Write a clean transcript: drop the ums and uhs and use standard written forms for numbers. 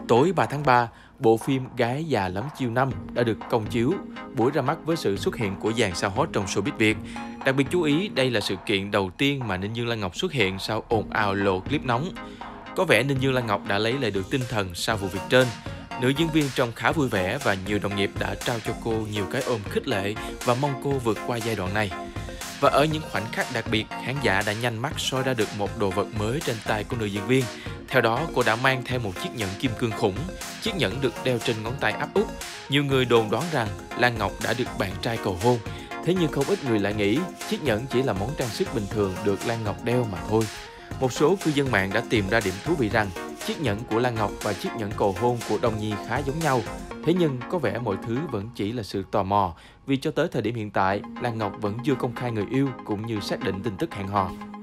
Tối 3 tháng 3, bộ phim Gái già lắm chiêu năm đã được công chiếu, buổi ra mắt với sự xuất hiện của dàn sao hot trong showbiz Việt. Đặc biệt chú ý, đây là sự kiện đầu tiên mà Ninh Dương Lan Ngọc xuất hiện sau ồn ào lộ clip nóng. Có vẻ Ninh Dương Lan Ngọc đã lấy lại được tinh thần sau vụ việc trên. Nữ diễn viên trông khá vui vẻ và nhiều đồng nghiệp đã trao cho cô nhiều cái ôm khích lệ và mong cô vượt qua giai đoạn này. Và ở những khoảnh khắc đặc biệt, khán giả đã nhanh mắt soi ra được một đồ vật mới trên tay của nữ diễn viên. Theo đó, cô đã mang theo một chiếc nhẫn kim cương khủng. Chiếc nhẫn được đeo trên ngón tay áp út. Nhiều người đồn đoán rằng Lan Ngọc đã được bạn trai cầu hôn. Thế nhưng không ít người lại nghĩ chiếc nhẫn chỉ là món trang sức bình thường được Lan Ngọc đeo mà thôi. Một số cư dân mạng đã tìm ra điểm thú vị rằng chiếc nhẫn của Lan Ngọc và chiếc nhẫn cầu hôn của Đông Nhi khá giống nhau. Thế nhưng có vẻ mọi thứ vẫn chỉ là sự tò mò, vì cho tới thời điểm hiện tại, Lan Ngọc vẫn chưa công khai người yêu cũng như xác định tin tức hẹn hò.